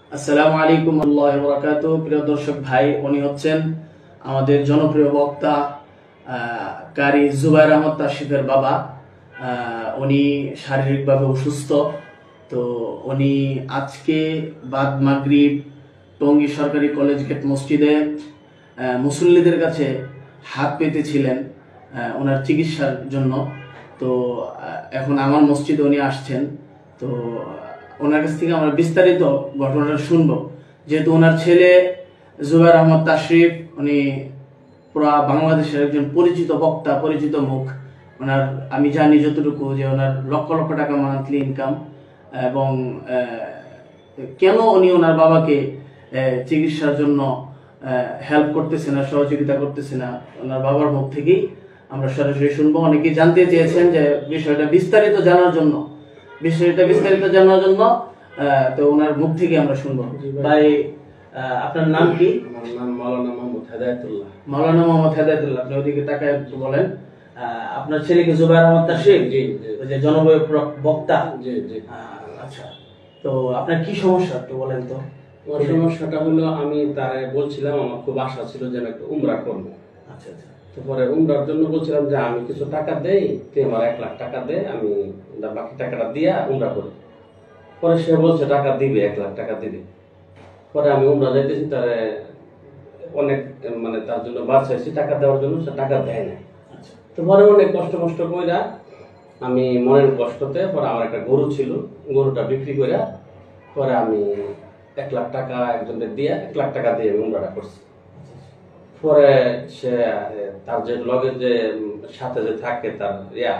আসসালামু আলাইকুম ওয়া বারাকাতুহু। প্রিয় দর্শক ভাই, উনি হচ্ছেন আমাদের জনপ্রিয় বক্তা কারি জুবায়ের আহমদ তাশরিফের বাবা। উনি শারীরিকভাবে অসুস্থ, তো উনি আজকে বাদ মাগরিব টঙ্গী সরকারি কলেজ গেট মসজিদে মুসল্লিদের কাছে হাত পেতেছিলেন ওনার চিকিৎসার জন্য। তো এখন আমার মসজিদে উনি আসছেন। তো ওনার কাছ থেকে আমরা বিস্তারিত ঘটনাটা শুনবো, যেহেতু ওনার ছেলে জুবায়ের আহমদ তাশরিফ উনি পুরা বাংলাদেশের একজন পরিচিত বক্তা, পরিচিত মুখ। ওনার আমি জানি যতটুকু যে ওনার লক্ষ লক্ষ টাকা মান্থলি ইনকাম, এবং কেন উনি ওনার বাবাকে চিকিৎসার জন্য হেল্প করতেছে না, সহযোগিতা করতেছে না, ওনার বাবার মুখ থেকেই আমরা সরাসরি শুনবো। অনেকেই জানতে চেয়েছেন যে বিষয়টা বিস্তারিত জানার জন্য, তো ওনার মুখ থেকে আমরা শুনবো। ভাই, আপনার নাম কি? আমার নাম মাওলানা মোহাম্মদ হেদায়েতুল্লাহ। মাওলানা মোহাম্মদ হেদায়েতুল্লাহ, আপনি ওইদিকে তাকায় একটু বলেন। আপনার ছেলে কি জুবায়ের আহমদ তাশরিফ? জি, ওই যে জনপ্রিয় বক্তা। জি জি। আচ্ছা, তো আপনার কি সমস্যা একটু বলেন তো। আমার সমস্যাটা হলো, আমি তারে বলছিলাম আমার খুব আশা ছিল যে আমি একটা উমরা করবো। আচ্ছা আচ্ছা। তারপরে উমরার জন্য বলছিলাম যে আমি কিছু টাকা দেই, তুই আমার 1 লাখ টাকা দে, আমি বাকি টাকাটা দিয়া উমরা করি। পরে সে বলছে টাকা দিবে, 1 লাখ টাকা দিবে। পরে আমি উমরা যাইতেছি, তারে অনেক মানে তার জন্য বাঁচাইছি টাকা দেওয়ার জন্য, সে টাকা দেয় না। আচ্ছা। তো পরে অনেক কষ্ট কইরা আমি মনের কষ্টতে পরে আমার একটা গরু ছিল, গরুটা বিক্রি কইরা পরে আমি 1 লাখ টাকা একজনকে দিয়ে 1 লাখ টাকা দিয়ে আমি উমরাটা করছি। পরে সে তার যে লগের যে সাথে যে থাকে তার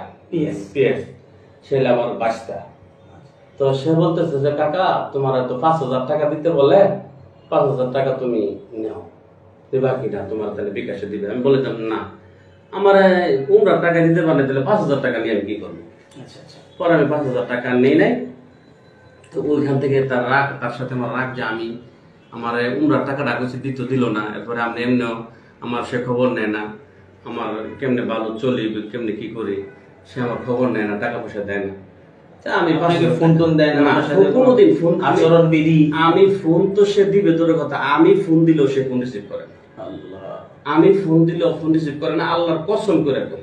পিএস সে আমার বাস্তা। তো সে বলতেছে যে কাকা তোমার তো 5,000 টাকা দিতে বলে, 5,000 টাকা তুমি নাও, দিবা কিনা, তোমার তাহলে বিকাশে দিবে। আমি বলেছিলাম না, আমার উমরার টাকা দিতে পারলে তাহলে 5,000 টাকা নিয়ে আমি কি করবো। আচ্ছা আচ্ছা। পরে আমি 5,000 টাকা নেই নাই। তো ওইখান থেকে তার রাগ, তার সাথে আমার রাগ যে আমি আমার উমরার টাকাটা কিছু দিল না। এরপরে আপনি এমনিও আমার সে খবর নেয় না, আমার কেমনে ভালো চলি, কেমনে কি করি, সে আমার খবর নেয় না, টাকা পয়সা দেয় না। আমি ফোন টোন দেয় না, কোনোদিন ফোন আচরণ বিধি। আমি ফোন তো সে দিবে তোর কথা, আমি ফোন দিলেও সে ফোন রিসিভ করে না। আমি ফোন দিলেও ফোন রিসিভ করে না, আল্লাহর কসম করে কই।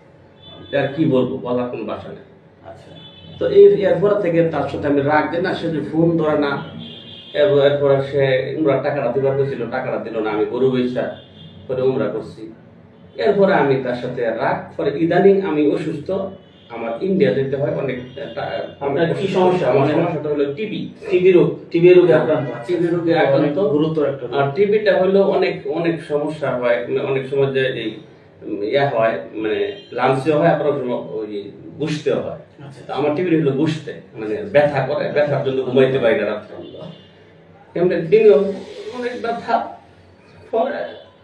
আর কি বলবো, বলার কোনো ভাষা নেই। আচ্ছা। তো এরপর থেকে তার সাথে আমি রাগ যে না, সে ফোন ধরে না। এরপরে সে উমরা টাকাটা দিবার করেছিল, টাকাটা দিল না। আমি গরু বেচা করে উমরা করছি। এরপরে আমি তার সাথে রাগ। পরে ইদানিং আমি অসুস্থ, আমার ইন্ডিয়া যেতে হয় অনেক। আপনার কি সমস্যা? আমার সমস্যাটা হলো টিবি। টিবি রোগ। টিবি রোগে আক্রান্ত। টিবি রোগে আক্রান্ত, গুরুতর একটা। আর টিবিটা হলো অনেক অনেক সমস্যা হয়। অনেক সময় যে এই ইয়া হয়, মানে লাঞ্চেও হয়, আবার সময় ওই বুঝতেও হয়। তো আমার টিবি হলো বুঝতে, মানে ব্যথা করে, ব্যথার জন্য ঘুমাইতে পারি না রাত্রে। এমনি দিনেও অনেক ব্যথা। পরে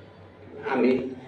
আমি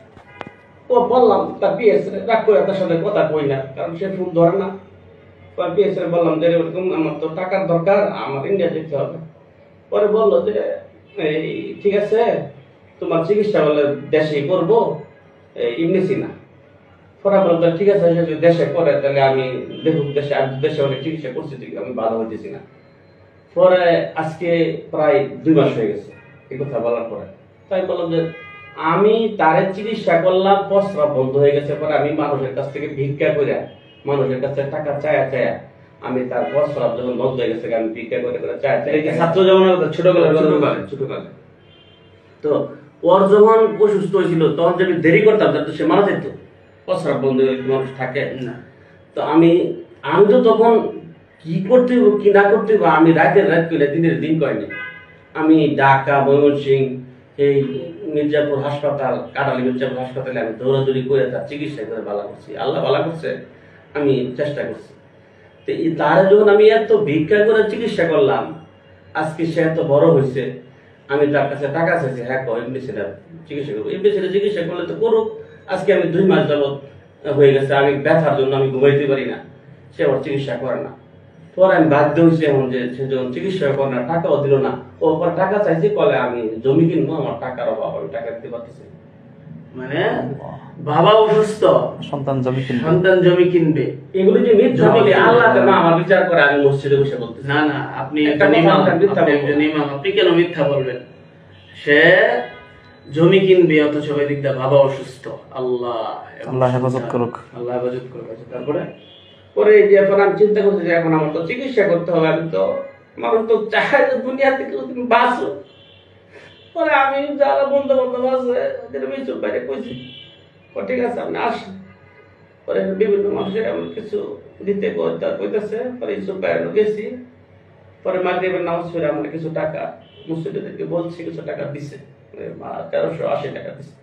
বললাম তার পিএস রাগ করে তার সাথে কথা কই না, কারণ সে ফোন ধরে না। পিএস বললাম যে এরকম আমার তো টাকার দরকার, আমার ইন্ডিয়া যেতে হবে। পরে বললো যে এই ঠিক আছে, তোমার চিকিৎসা বলে দেশে করবো, এমনি না। পরে বলতো ঠিক আছে, যদি দেশে করে তাহলে আমি দেখুক, দেশে অনেক চিকিৎসা করছি, আমি ভালো হইতেছি না। পরে আজকে প্রায় 2 মাস হয়ে গেছে এই কথা বলার পরে। তাই বললাম যে আমি তারে চিকিৎসা করলাম, প্রস্রাব বন্ধ হয়ে গেছে। পরে আমি মানুষের কাছ থেকে ভিক্ষা করে, মানুষের কাছে টাকা চায়া আমি তার প্রস্রাব যখন বন্ধ হয়ে গেছে, আমি ভিক্ষা করে চায়া ছাত্র জীবনের ছোটকালে। তো ওর যখন অসুস্থ হয়েছিল তখন যে আমি দেরি করতাম, যাতে সে মারা যেত, প্রস্রাব বন্ধ হয়ে মানুষ থাকে না। তো আমি তো তখন কি করতে হইব কি না করতে হইব, আমি রাতের রাত করে দিনের দিন করিনি। আমি ঢাকা, ময়মনসিংহ, এই মির্জাপুর হাসপাতাল, কাটালি মির্জাপুর হাসপাতালে আমি দৌড়াদৌড়ি করে তার চিকিৎসা করে ভালো করছি। আল্লাহ ভালো করছে, আমি চেষ্টা করছি। তো তার যখন আমি এত ভিক্ষা করে চিকিৎসা করলাম, আজকে সে এত বড় হয়েছে, আমি তার কাছে টাকা চাইছি। হ্যাঁ এমনি ছেলে চিকিৎসা করবো, এমনি ছেলে চিকিৎসা করলে তো করুক। আজকে আমি 2 মাস যাবত হয়ে গেছে, আমি ব্যথার জন্য আমি ঘুমাইতে পারি না, সে আবার চিকিৎসা করে না। পরে আমি বাধ্য হয়েছি এমন যে সে যখন চিকিৎসা করে না, টাকাও দিল না। ও পর টাকা চাইছি, বলে আমি জমি কিনবো, আমার টাকার অভাব, আমি টাকা দিতে পারতেছি। মানে বাবা অসুস্থ, সন্তান জমি কিনবে। সন্তান জমি কিনবে। এগুলো যে মিথ্যা বলি, আল্লাহ তো না আমার বিচার করে, আমি মসজিদে বসে বলতেছি। না না, আপনি একটা একজন কথা ইমাম, বলতেন, মিথ্যা আপনি বলবো। একজন ইমাম, আপনি কেন মিথ্যা বলবেন? সে জমি কিনবে অথচ ওই দিক দিয়ে বাবা অসুস্থ। আল্লাহ আল্লাহ হেফাজত করুক। আল্লাহ হেফাজত করুক। আচ্ছা, তারপরে পরে এই যে এখন আমি চিন্তা করছি যে এখন আমার তো চিকিৎসা করতে হবে, আমি তো মানুষ তো চায় যে দুনিয়া থেকে তুমি বাঁচো। পরে আমি যারা বন্ধু বান্ধব আছে ওদের মিচুর বাইরে কইছি, ঠিক আছে আপনি আসেন। পরে বিভিন্ন মানুষের এমন কিছু দিতে কইতেছে, পরে ইসুফ বাইরে গেছি। পরে মাগরিবের নামাজ পড়ে আমার কিছু টাকা মুসলিমদেরকে বলছি, কিছু টাকা দিছে, 1380 টাকা দিছে,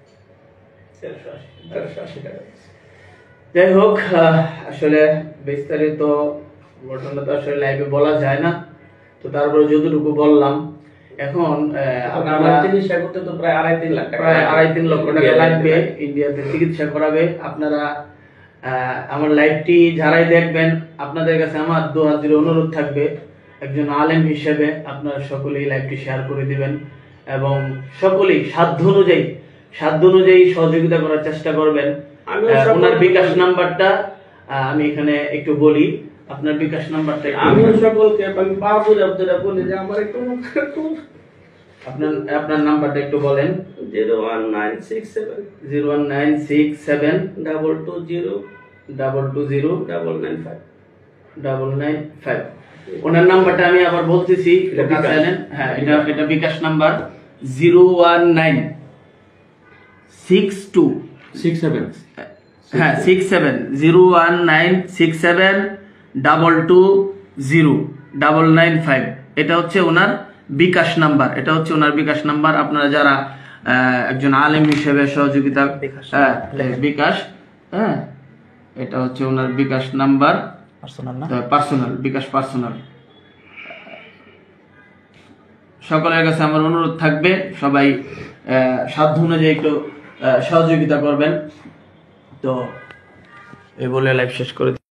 1380 টাকা দিছে। যাই হোক, আসলে বিস্তারিত ঘটনা তো আসলে লাইভে বলা যায় না, তো তারপরে যতটুকু বললাম। এখন আমার আপনারা চিকিৎসা করতে তো প্রায় 2.5-3 লাখ টাকা, প্রায় 2.5-3 লক্ষ টাকা লাগবে ইন্ডিয়াতে চিকিৎসা করাবে। আপনারা আমার লাইভটি যারাই দেখবেন, আপনাদের কাছে আমার দুহাত অনুরোধ থাকবে, একজন আলেম হিসেবে আপনারা সকলেই লাইভটি শেয়ার করে দিবেন এবং সকলেই সাধ্য অনুযায়ী সহযোগিতা করার চেষ্টা করবেন। ওনার বিকাশ নাম্বারটা আমি এখানে একটু বলি, আপনার বিকাশ নাম্বারটা আমি সকলকে আমি বাবুরে আপনারা বলি যে আমার একটু আপনার নাম্বারটা একটু বলেন। 01967 01967 220 220 995। 995। ওনার নাম্বারটা আমি আবার বলতেছি, এটা কাছে বিকাশ। আনেন। হ্যাঁ, এটা বিকাশ নাম্বার 01962 হ্যাঁ 67 01967 220 995। এটা হচ্ছে ওনার বিকাশ নাম্বার, আপনারা যারা একজন আলেম হিসেবে সহযোগিতা বিকাশ, হ্যাঁ এটা হচ্ছে ওনার bKash number, personal bKash personal. সকলের কাছে আমার অনুরোধ থাকবে, সবাই সাধ্য অনুযায়ী একটু সহযোগিতা করবেন। তো এই বলে লাইভ শেষ করে